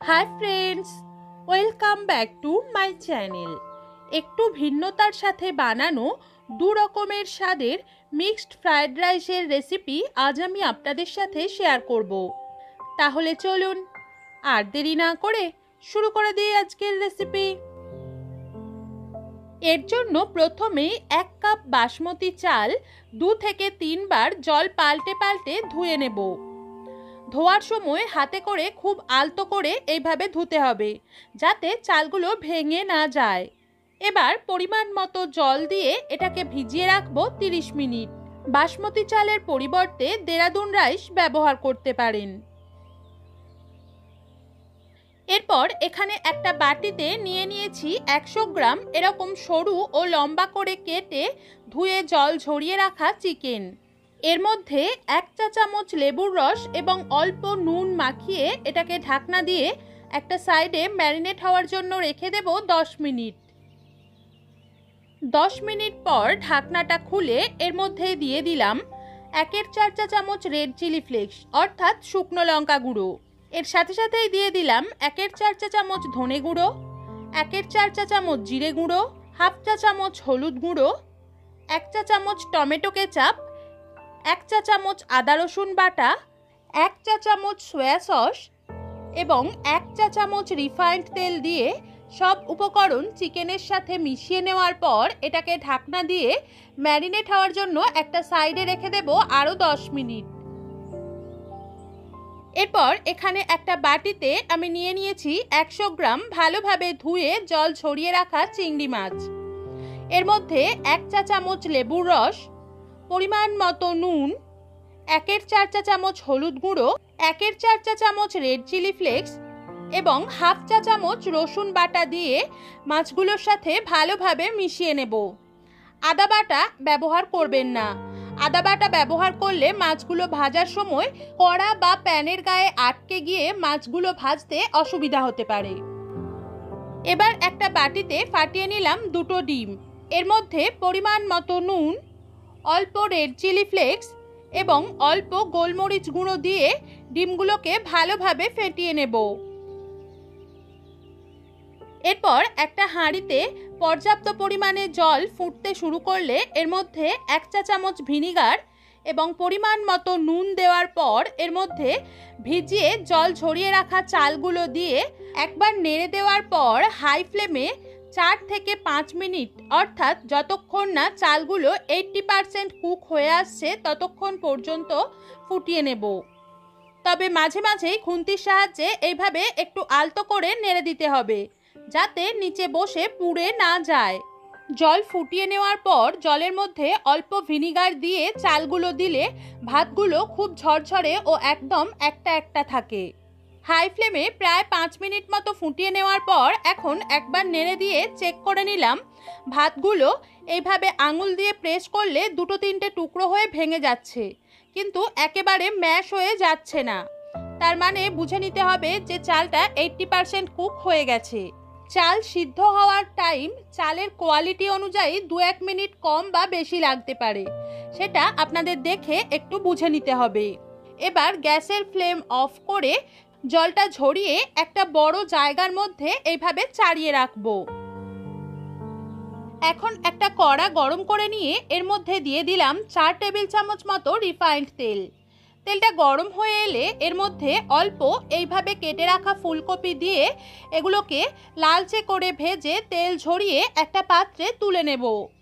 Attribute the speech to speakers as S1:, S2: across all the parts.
S1: High friends, welcome back to my channel. একটু ভিন্নতার সাথে বানানো দু রকমের স্বাদের মিক্সড ফ্রায়েড রাইসের রেসিপি আজ আমি আপনাদের সাথে শেয়ার করব। তাহলে চলুন আর দেরি না করে শুরু করে দিই আজকের রেসিপি। এর জন্য প্রথমেই 1 কাপ বাসমতি চাল 2 থেকে 3 বার জল পাল্টে পাল্টে ধুয়ে নেব। ধোয়ার সময় হাতে করে খুব আলতো করে এইভাবে ধুতে হবে যাতে চালগুলো ভেঙে না যায়। এবার পরিমাণ মতো জল দিয়ে এটাকে ভিজিয়ে রাখবো 30 মিনিট। বাসমতি চালের পরিবর্তে দেরাদুন রাইস ব্যবহার করতে পারেন। এরপর এখানে একটা বাটিতে নিয়ে নিয়েছি 100 গ্রাম এরকম সরু ও লম্বা করে কেটে ধুয়ে জল ঝরিয়ে রাখা চিকেন। এর মধ্যে 1 চা চামচ লেবুর রস এবং অল্প নুন মাখিয়ে এটাকে ঢাকনা দিয়ে একটা সাইডে ম্যারিনেট হওয়ার জন্য রেখে দেব 10 মিনিট। 10 মিনিট পর ঢাকনাটা খুলে এর মধ্যে দিয়ে দিলাম 1/4 চা চামচ রেড চিলি ফ্লেক্স অর্থাৎ শুকনো লঙ্কা গুঁড়ো। এর সাথে সাথেই দিয়ে দিলাম 1/4 চা চামচ ধনে গুঁড়ো, 1/4 চা চামচ জিরে গুঁড়ো, 1/2 চা চামচ হলুদ গুঁড়ো, 1 চা চামচ টমেটো কেচাপ, 1 চা চামচ আদা রসুন বাটা, 1 চা চামচ সয়া সস এবং 1 চা চামচ রিফাইন্ড তেল দিয়ে সব উপকরণ চিকেনের সাথে মিশিয়ে নেওয়ার পর এটাকে ঢাকনা দিয়ে ম্যারিনেট হওয়ার জন্য একটা সাইডে রেখে দেব আরও 10 মিনিট। এরপর এখানে একটা বাটিতে আমি নিয়ে নিয়েছি 100 গ্রাম ভালোভাবে ধুয়ে জল ঝরিয়ে রাখা চিংড়ি মাছ। এর মধ্যে 1 চা চামচ লেবুর রস, পরিমাণ মতো নুন, 1/4 চা চামচ হলুদ গুঁড়ো, 1/4 চা চামচ রেড চিলি ফ্লেক্স এবং 1/2 চা চামচ রসুন বাটা দিয়ে মাছগুলোর সাথে ভালোভাবে মিশিয়ে নেব। আদা বাটা ব্যবহার করবেন না। আদা বাটা ব্যবহার করলে মাছগুলো ভাজার সময় কড়া বা প্যানের গায়ে আটকে গিয়ে মাছগুলো ভাজতে অসুবিধা হতে পারে। এবার একটা বাটিতে ফাটিয়ে নিলাম 2টো ডিম। এর মধ্যে পরিমাণ মতো নুন, অল্প রেড চিলি ফ্লেক্স এবং অল্প গোলমরিচ গুঁড়ো দিয়ে ডিমগুলোকে ভালোভাবে ফেটিয়ে নেব। এরপর একটা হাঁড়িতে পর্যাপ্ত পরিমাণে জল ফুটতে শুরু করলে এর মধ্যে 1 চা চামচ ভিনিগার এবং পরিমাণ মতো নুন দেওয়ার পর এর মধ্যে ভিজিয়ে জল ঝরিয়ে রাখা চালগুলো দিয়ে একবার নেড়ে দেওয়ার পর হাই ফ্লেমে 4 থেকে 5 মিনিট অর্থাৎ যতক্ষণ না চালগুলো 80% কুক হয়ে আসছে ততক্ষণ পর্যন্ত ফুটিয়ে নেব। তবে মাঝে মাঝেই খুন্তির সাহায্যে এইভাবে একটু আলতো করে নেড়ে দিতে হবে যাতে নিচে বসে পুড়ে না যায়। জল ফুটিয়ে নেওয়ার পর জলের মধ্যে অল্প ভিনিগার দিয়ে চালগুলো দিলে ভাতগুলো খুব ঝরঝরে ও একদম একটা একটা থাকে। হাই ফ্লেমে প্রায় 5 মিনিট মতো ফুটিয়ে নেওয়ার পর এখন একবার নেড়ে দিয়ে চেক করে নিলাম। ভাতগুলো এইভাবে আঙুল দিয়ে প্রেস করলে 2-3টে টুকরো হয়ে ভেঙে যাচ্ছে, কিন্তু একেবারে ম্যাশ হয়ে যাচ্ছে না। তার মানে বুঝে নিতে হবে যে চালটা 80% কুক হয়ে গেছে। চাল সিদ্ধ হওয়ার টাইম চালের কোয়ালিটি অনুযায়ী 2-1 মিনিট কম বা বেশি লাগতে পারে, সেটা আপনাদের দেখে একটু বুঝে নিতে হবে। এবার গ্যাসের ফ্লেম অফ করে জলটা ঝরিয়ে একটা বড় জায়গার মধ্যে এইভাবে চাড়িয়ে রাখবো। এখন একটা কড়া গরম করে নিয়ে এর মধ্যে দিয়ে দিলাম 4 টেবিল চামচ মতো রিফাইন্ড তেল। তেলটা গরম হয়ে এলে এর মধ্যে অল্প এইভাবে কেটে রাখা ফুলকপি দিয়ে এগুলোকে লালচে করে ভেজে তেল ঝরিয়ে একটা পাত্রে তুলে নেব।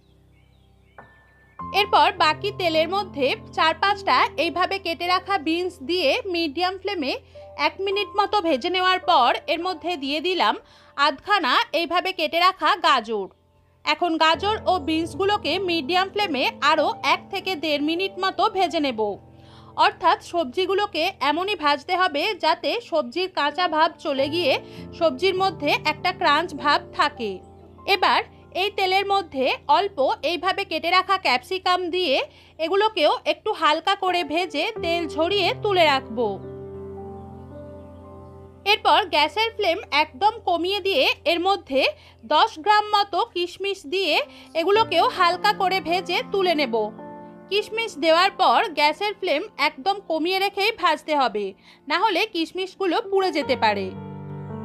S1: এরপর বাকি তেলের মধ্যে 4-5টা এইভাবে কেটে রাখা বিনস দিয়ে মিডিয়াম ফ্লেমে 1 মিনিট মতো ভেজে নেওয়ার পর এর মধ্যে দিয়ে দিলাম আধখানা এইভাবে কেটে রাখা গাজর। এখন গাজর ও বিনসগুলোকে মিডিয়াম ফ্লেমে আরও 1 থেকে 1.5 মিনিট মতো ভেজে নেব। অর্থাৎ সবজিগুলোকে এমনই ভাজতে হবে যাতে সবজির কাঁচা ভাব চলে গিয়ে সবজির মধ্যে একটা ক্রাঞ্চ ভাব থাকে। এবার এই তেলের মধ্যে অল্প এইভাবে কেটে রাখা ক্যাপসিকাম দিয়ে এগুলোকেও একটু হালকা করে ভেজে তেল ঝরিয়ে তুলে রাখবো। এরপর গ্যাসের ফ্লেম একদম কমিয়ে দিয়ে এর মধ্যে 10 গ্রাম মতো কিশমিশ দিয়ে এগুলোকেও হালকা করে ভেজে তুলে নেব। কিশমিশ দেওয়ার পর গ্যাসের ফ্লেম একদম কমিয়ে রেখেই ভাজতে হবে, না হলে কিশমিশগুলো পুড়ে যেতে পারে।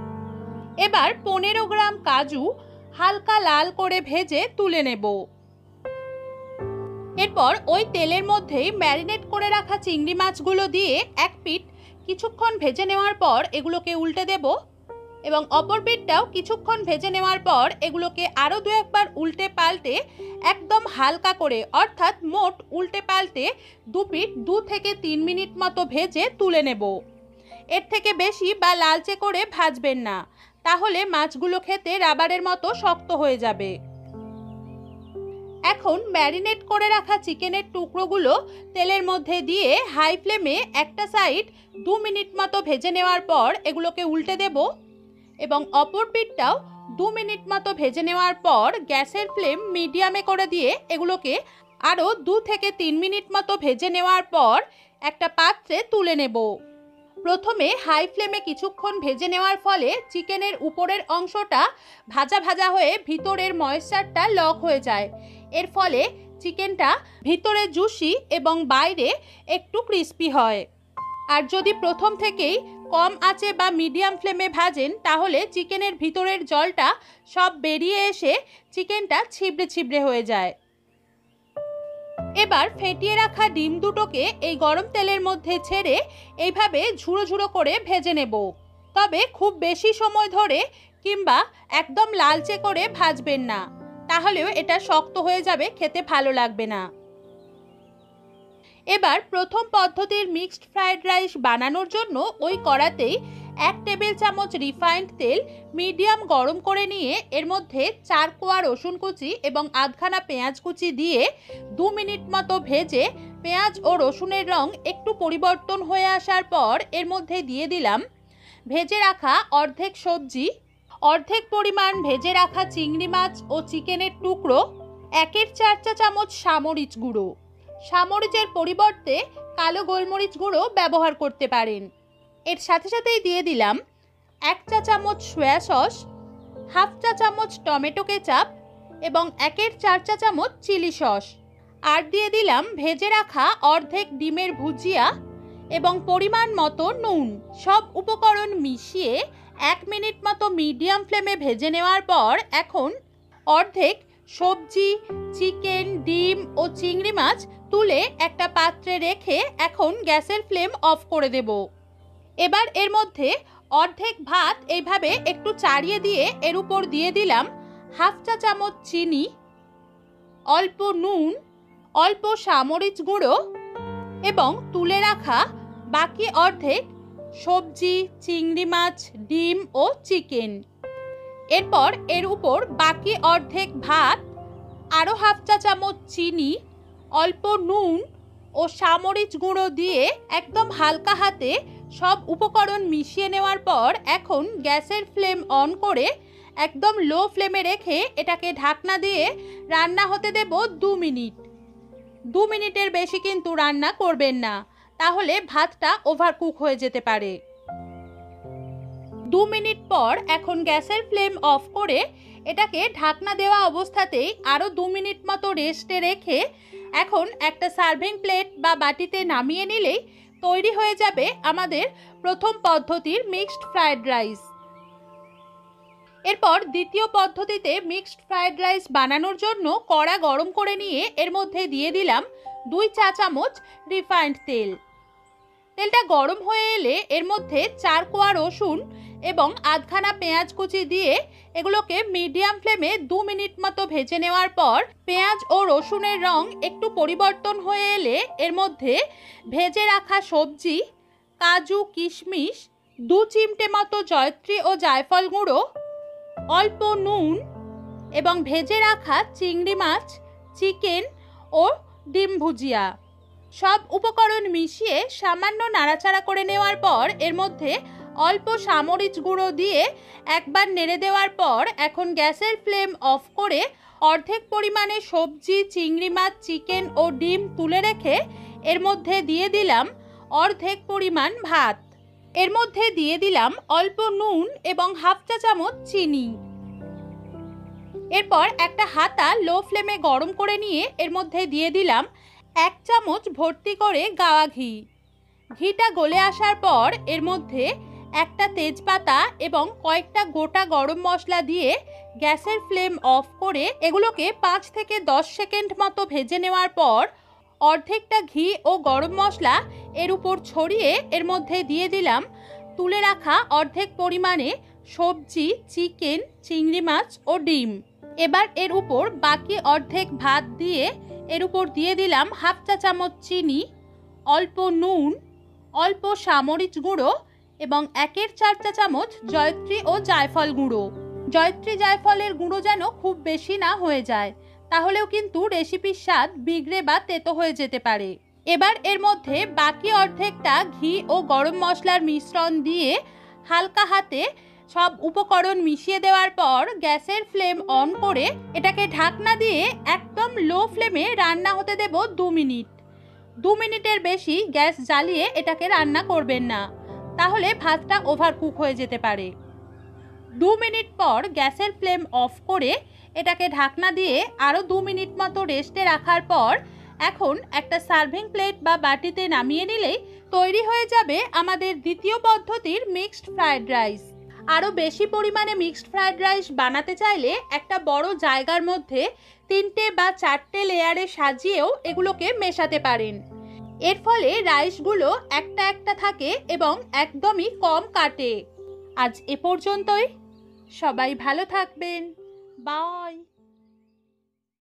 S1: এবার 15 গ্রাম কাজু হালকা লাল করে ভেজে তুলে নেব। এরপর ওই তেলের মধ্যেই ম্যারিনেট করে রাখা চিংড়ি মাছগুলো দিয়ে এক পিঠ কিছুক্ষণ ভেজে নেওয়ার পর এগুলোকে উল্টে দেব এবং অপর পিঠটাও কিছুক্ষণ ভেজে নেওয়ার পর এগুলোকে আরও 2-1 উল্টে পাল্টে একদম হালকা করে, অর্থাৎ মোট উল্টে পাল্টে 2 পিঠ 2 থেকে 3 মিনিট মতো ভেজে তুলে নেব। এর থেকে বেশি বা লালচে করে ভাজবেন না, তাহলে মাছগুলো খেতে রাবারের মতো শক্ত হয়ে যাবে। এখন ম্যারিনেট করে রাখা চিকেনের টুকরোগুলো তেলের মধ্যে দিয়ে হাই ফ্লেমে একটা সাইড 2 মিনিট মতো ভেজে নেওয়ার পর এগুলোকে উল্টে দেব এবং অপর পিঠটাও 2 মিনিট মতো ভেজে নেওয়ার পর গ্যাসের ফ্লেম মিডিয়ামে করে দিয়ে এগুলোকে আরও 2 থেকে 3 মিনিট মতো ভেজে নেওয়ার পর একটা পাত্রে তুলে নেব। প্রথমে হাই ফ্লেমে কিছুক্ষণ ভেজে নেওয়ার ফলে চিকেনের উপরের অংশটা ভাজা ভাজা হয়ে ভিতরের ময়েশ্চারটা লক হয়ে যায়। এর ফলে চিকেনটা ভিতরে জুসি এবং বাইরে একটু ক্রিস্পি হয়। আর যদি প্রথম থেকেই কম আঁচে বা মিডিয়াম ফ্লেমে ভাজেন তাহলে চিকেনের ভিতরের জলটা সব বেরিয়ে এসে চিকেনটা ছিবড়ে ছিবড়ে হয়ে যায়। এবার ফেটিয়ে রাখা ডিম দুটোকে এই গরম তেলের মধ্যে ছেড়ে এইভাবে ঝুড়ো ঝুড়ো করে ভেজে নেব। তবে খুব বেশি সময় ধরে কিংবা একদম লালচে করে ভাজবেন না, তাহলেও এটা শক্ত হয়ে যাবে, খেতে ভালো লাগবে না। এবার প্রথম পদ্ধতির মিক্সড ফ্রাইড রাইস বানানোর জন্য ওই কড়াতেই 1 টেবিল চামচ রিফাইন্ড তেল মিডিয়াম গরম করে নিয়ে এর মধ্যে 4 কোয়া রসুন কুচি এবং আধখানা পেঁয়াজ কুচি দিয়ে 2 মিনিট মতো ভেজে পেঁয়াজ ও রসুনের রং একটু পরিবর্তন হয়ে আসার পর এর মধ্যে দিয়ে দিলাম ভেজে রাখা অর্ধেক সবজি, অর্ধেক পরিমাণ ভেজে রাখা চিংড়ি মাছ ও চিকেনের টুকরো, 1/4 চা চামচ সামরিচ গুঁড়ো। সামরিচের পরিবর্তে কালো গোলমরিচ গুঁড়ো ব্যবহার করতে পারেন। এর সাথে সাথেই দিয়ে দিলাম 1 চা চামচ সয়া সস, 1/2 চা চামচ টমেটো কেচাপ এবং 1/4 চা চামচ চিলি সস। আর দিয়ে দিলাম ভেজে রাখা অর্ধেক ডিমের ভুজিয়া এবং পরিমাণ মতো নুন। সব উপকরণ মিশিয়ে 1 মিনিট মতো মিডিয়াম ফ্লেমে ভেজে নেওয়ার পর এখন অর্ধেক সবজি, চিকেন, ডিম ও চিংড়ি মাছ তুলে একটা পাত্রে রেখে এখন গ্যাসের ফ্লেম অফ করে দেব। এবার এর মধ্যে অর্ধেক ভাত এইভাবে একটু চাড়িয়ে দিয়ে এর উপর দিয়ে দিলাম 1/2 চা চামচ চিনি, অল্প নুন, অল্প সামরিচ গুঁড়ো এবং তুলে রাখা বাকি অর্ধেক সবজি, চিংড়ি মাছ, ডিম ও চিকেন। এরপর এর উপর বাকি অর্ধেক ভাত, আরও 1/2 চা চামচ চিনি, অল্প নুন ও সামরিচ গুঁড়ো দিয়ে একদম হালকা হাতে সব উপকরণ মিশিয়ে নেওয়ার পর এখন গ্যাসের ফ্লেম অন করে একদম লো ফ্লেমে রেখে এটাকে ঢাকনা দিয়ে রান্না হতে দেব 2 মিনিট। 2 মিনিটের বেশি কিন্তু রান্না করবেন না, তাহলে ভাতটা ওভারকুক হয়ে যেতে পারে। 2 মিনিট পর এখন গ্যাসের ফ্লেম অফ করে এটাকে ঢাকনা দেওয়া অবস্থাতেই আরও 2 মিনিট মতো রেস্টে রেখে এখন একটা সার্ভিং প্লেট বা বাটিতে নামিয়ে নিলেই তৈরি হয়ে যাবে আমাদের প্রথম পদ্ধতির মিক্সড ফ্রাইড রাইস। এরপর দ্বিতীয় পদ্ধতিতে মিক্সড ফ্রাইড রাইস বানানোর জন্য কড়া গরম করে নিয়ে এর মধ্যে দিয়ে দিলাম 2 চা চামচ রিফাইন্ড তেল। তেলটা গরম হয়ে এলে এর মধ্যে 4 কোয়া রসুন এবং আধখানা পেঁয়াজ কুচি দিয়ে এগুলোকে মিডিয়াম ফ্লেমে 2 মিনিট মতো ভেজে নেওয়ার পর পেঁয়াজ ও রসুনের রং একটু পরিবর্তন হয়ে এলে এর মধ্যে ভেজে রাখা সবজি, কাজু, কিশমিশ, 2 চিমটে মতো জয়ত্রী ও জায়ফল গুঁড়ো, অল্প নুন এবং ভেজে রাখা চিংড়ি মাছ, চিকেন ও ডিম ভুজিয়া সব উপকরণ মিশিয়ে সামান্য নাড়াচাড়া করে নেওয়ার পর এর মধ্যে অল্প সামরিচ গুঁড়ো দিয়ে একবার নেড়ে দেওয়ার পর এখন গ্যাসের ফ্লেম অফ করে অর্ধেক পরিমাণে সবজি, চিংড়ি মাছ, চিকেন ও ডিম তুলে রেখে এর মধ্যে দিয়ে দিলাম অর্ধেক পরিমাণ ভাত। এর মধ্যে দিয়ে দিলাম অল্প নুন এবং 1/2 চা চামচ চিনি। এরপর একটা হাতা লো ফ্লেমে গরম করে নিয়ে এর মধ্যে দিয়ে দিলাম 1 চামচ ভর্তি করে গাওয়া ঘি। ঘিটা গলে আসার পর এর মধ্যে একটা তেজপাতা এবং কয়েকটা গোটা গরম মশলা দিয়ে গ্যাসের ফ্লেম অফ করে এগুলোকে 5 থেকে 10 সেকেন্ড মতো ভেজে নেওয়ার পর অর্ধেকটা ঘি ও গরম মশলা এর উপর ছড়িয়ে এর মধ্যে দিয়ে দিলাম তুলে রাখা অর্ধেক পরিমাণে সবজি, চিকেন, চিংড়ি মাছ ও ডিম। এবার এর উপর বাকি অর্ধেক ভাত দিয়ে এর উপর দিয়ে দিলাম হাফ চা চামচ চিনি, অল্প নুন, অল্প সামরিচ গুঁড়ো এবং 1/4 চা চামচ জয়ত্রী ও জায়ফল গুঁড়ো। জয়ত্রী জায়ফলের গুঁড়ো যেন খুব বেশি না হয়ে যায়, তাহলেও কিন্তু রেসিপির স্বাদ বিগড়ে বা তেতো হয়ে যেতে পারে। এবার এর মধ্যে বাকি অর্ধেকটা ঘি ও গরম মশলার মিশ্রণ দিয়ে হালকা হাতে সব উপকরণ মিশিয়ে দেওয়ার পর গ্যাসের ফ্লেম অন করে এটাকে ঢাকনা দিয়ে একদম লো ফ্লেমে রান্না হতে দেব 2 মিনিট। 2 মিনিটের বেশি গ্যাস জ্বালিয়ে এটাকে রান্না করবেন না, তাহলে ভাতটা ওভারকুক হয়ে যেতে পারে। 2 মিনিট পর গ্যাসের ফ্লেম অফ করে এটাকে ঢাকনা দিয়ে আরও 2 মিনিট মতো রেস্টে রাখার পর এখন একটা সার্ভিং প্লেট বা বাটিতে নামিয়ে নিলেই তৈরি হয়ে যাবে আমাদের দ্বিতীয় পদ্ধতির মিক্সড ফ্রায়েড রাইস। আরও বেশি পরিমাণে মিক্সড ফ্রায়েড রাইস বানাতে চাইলে একটা বড় জায়গার মধ্যে 3টে বা 4টে লেয়ারে সাজিয়েও এগুলোকে মেশাতে পারেন। এর ফলে রাইসগুলো একটা একটা থাকে এবং একদমই কম কাটে। আজ এ পর্যন্তই। সবাই ভালো থাকবেন। বাই।